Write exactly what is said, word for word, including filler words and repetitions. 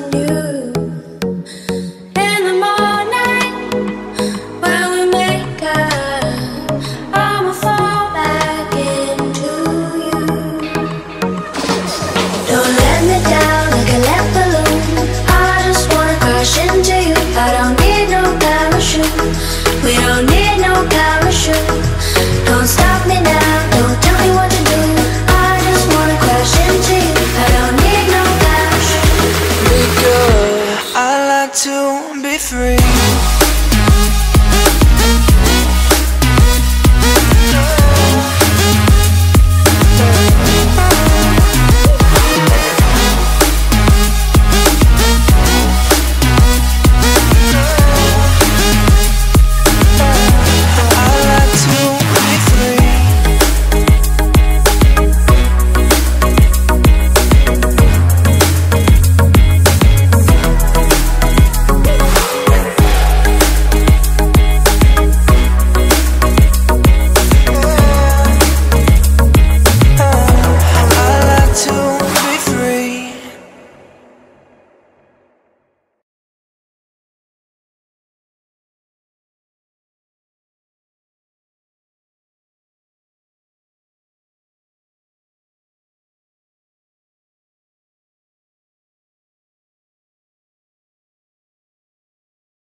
you. In the morning, when we make up, I'ma fall back into you. Don't let me down like a lead balloon. I just wanna crash into you. I don't need no parachute. We don't need no parachute. Don't stop me now, don't tell me what to do. I just wanna crash into you. I don't need no parachute. Be good, I like to be free.